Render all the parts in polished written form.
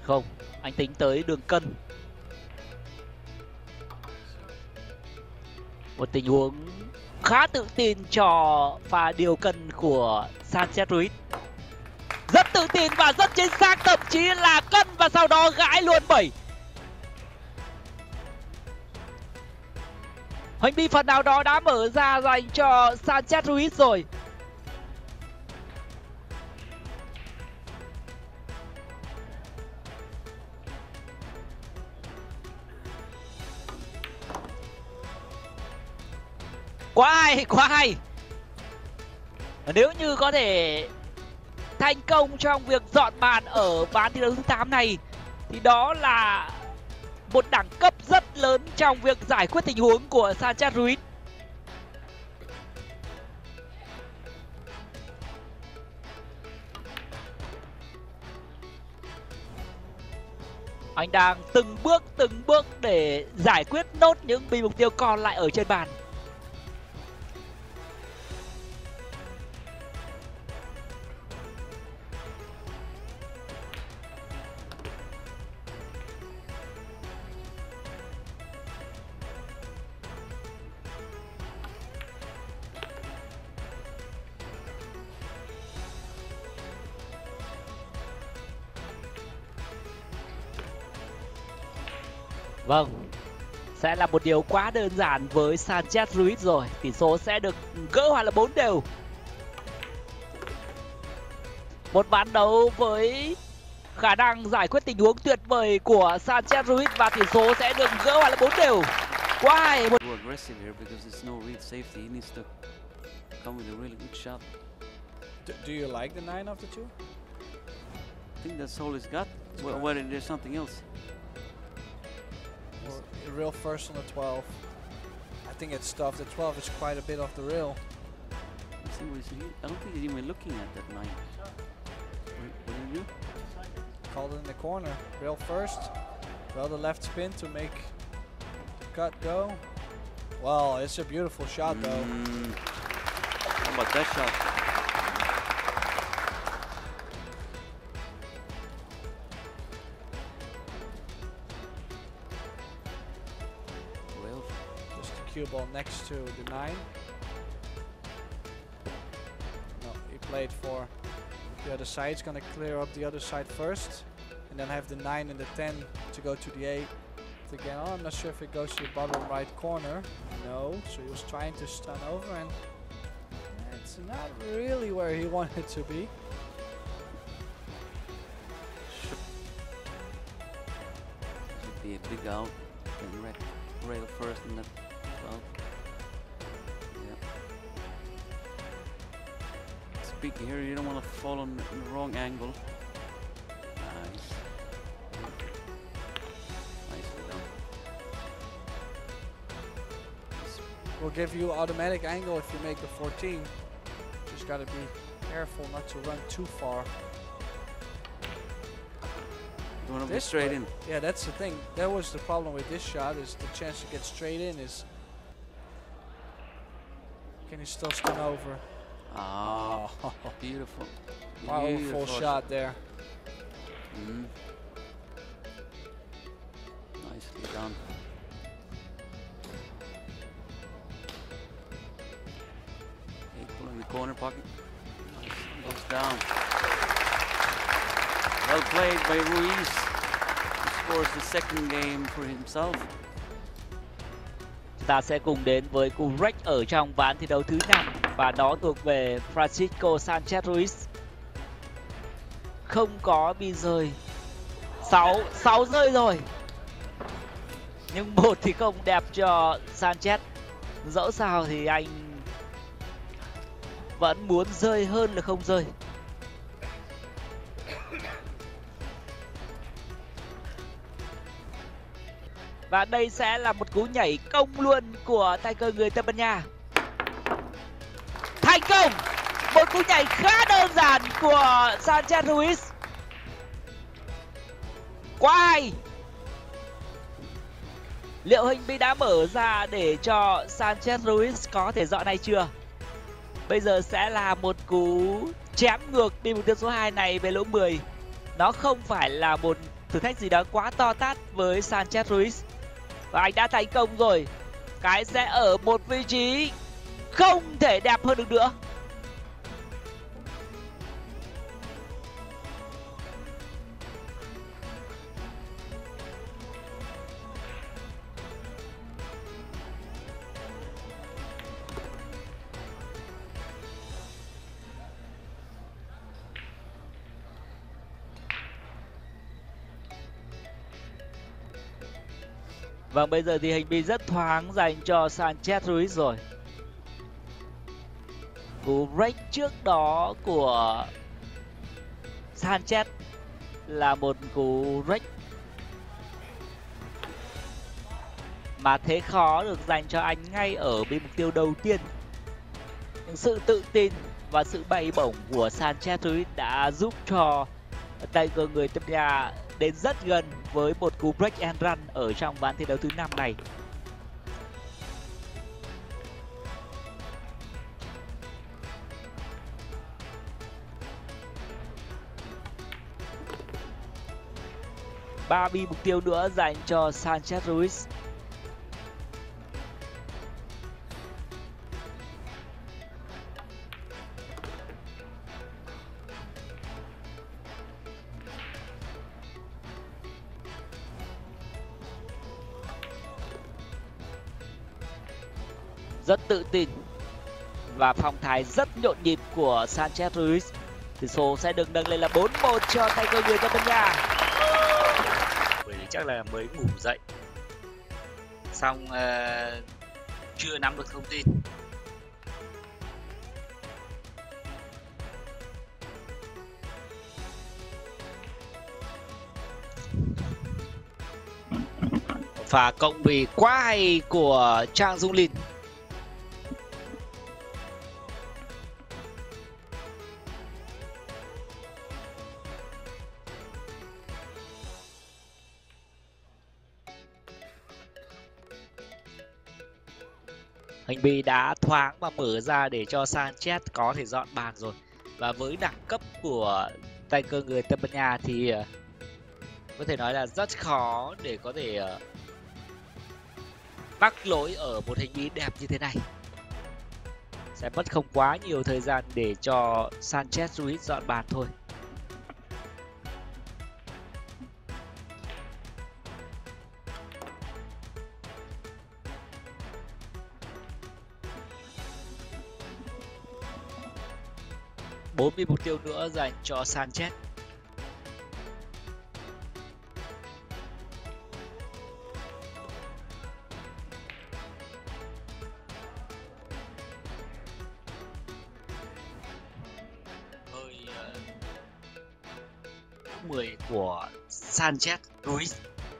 Không, anh tính tới đường cân. Một tình huống khá tự tin cho pha điều cân của Sanchez Ruiz. Rất tự tin và rất chính xác, thậm chí là cân và sau đó gãi luôn 7. Hoành Bi phần nào đó đã mở ra dành cho Sanchez Ruiz rồi. Quá hay, quá hay. Nếu như có thể thành công trong việc dọn bàn ở ván thi đấu thứ 8 này thì đó là một đẳng cấp rất lớn trong việc giải quyết tình huống của Sanchez Ruiz. Anh đang từng bước để giải quyết nốt những bi mục tiêu còn lại ở trên bàn. Vâng, sẽ là một điều quá đơn giản với Sanchez Ruiz rồi. Tỷ số sẽ được gỡ hòa là 4 đều. Một ván đấu với khả năng giải quyết tình huống tuyệt vời của Sanchez Ruiz và tỷ số sẽ được gỡ hòa là 4 đều. Quá hay. Do you like the 9 of the 2? I think that's all he's got. What is there something else? Or real first on the 12. I think it's tough. The 12 is quite a bit off the rail. Let's see what he's doing. I don't think he's even looking at that 9. What did he do? Called it in the corner. Rail first. Well, the left spin to make the cut go. Well, it's a beautiful shot though. How about that shot? Cue ball next to the 9. No, he played for the other side. He's gonna clear up the other side first, and then have the 9 and the 10 to go to the 8. Again, oh, I'm not sure if it goes to the bottom right corner. No, so he was trying to stun over, and it's not really where he wanted it to be. Should be a big out and rail first and that. Well, yeah. Speaking here, you don't want to fall on the wrong angle. Nice. Nicely done. Will give you automatic angle if you make the 14. Just gotta be careful not to run too far. You want to be straight in. Yeah, that's the thing. That was the problem with this shot, is the chance to get straight in is... Can he still stun over? Oh, beautiful. Powerful shot there. Nicely done. Pull in the corner pocket. Nice. Goes down. Well played by Ruiz. He scores the second game for himself. Ta sẽ cùng đến với cú rách ở trong ván thi đấu thứ 5 và đó thuộc về Francisco Sanchez Ruiz. Không có bi rơi. 6 rơi rồi. Nhưng 1 thì không đẹp cho Sanchez. Dẫu sao thì anh vẫn muốn rơi hơn là không rơi. Và đây sẽ là một cú nhảy công luôn của tay cờ người Tây Ban Nha. Thành công! Một cú nhảy khá đơn giản của Sanchez Ruiz. Quá hay! Liệu hình bi đã mở ra để cho Sanchez Ruiz có thể dọn hay chưa? Bây giờ sẽ là một cú chém ngược đi mục tiêu số 2 này về lỗ 10. Nó không phải là một thử thách gì đó quá to tát với Sanchez Ruiz. Và anh đã thành công rồi. Cái sẽ ở một vị trí không thể đẹp hơn được nữa. Vâng, bây giờ thì hình bị rất thoáng dành cho Sanchez Ruiz rồi. Cú break trước đó của Sanchez là một cú break mà thế khó được dành cho anh ngay ở bên mục tiêu đầu tiên. Nhưng sự tự tin và sự bay bổng của Sanchez Ruiz đã giúp cho tay cờ người Tây Ban Nha đến rất gần với một cú break and run ở trong ván thi đấu thứ 5 này. Ba bi mục tiêu nữa dành cho Sanchez Ruiz. Rất tự tin và phong thái rất nhộn nhịp của Sanchez Ruiz. Tỷ số sẽ được nâng lên là 4-1 cho tay cờ người Tây Ban Nha. Bởi vì chắc là mới ngủ dậy, xong chưa nắm được thông tin. Và cộng vì quá hay của Trang Dung Linh. Hình bị đã thoáng và mở ra để cho Sanchez có thể dọn bàn rồi. Và với đẳng cấp của tay cờ người Tây Ban Nha thì có thể nói là rất khó để có thể bắt lỗi ở một hình bí đẹp như thế này. Sẽ mất không quá nhiều thời gian để cho Sanchez Ruiz dọn bàn thôi. Bốn mục tiêu nữa dành cho Sanchez. Hơi 10 của Sanchez Ruiz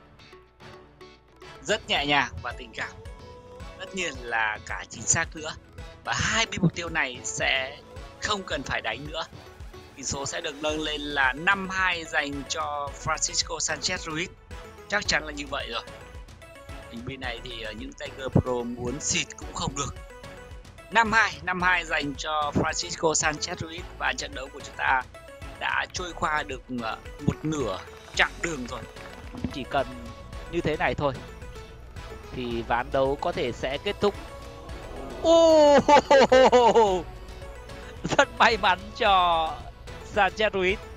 rất nhẹ nhàng và tình cảm, tất nhiên là cả chính xác nữa. Và hai mục tiêu này sẽ không cần phải đánh nữa. Tỷ số sẽ được nâng lên là 5-2 dành cho Francisco Sanchez Ruiz. Chắc chắn là như vậy rồi. Hình bên này thì những tay cờ pro muốn xịt cũng không được. 5-2 dành cho Francisco Sanchez Ruiz. Và trận đấu của chúng ta đã trôi qua được một nửa chặng đường rồi. Chỉ cần như thế này thôi thì ván đấu có thể sẽ kết thúc. Rất may mắn cho Sanchez Ruiz.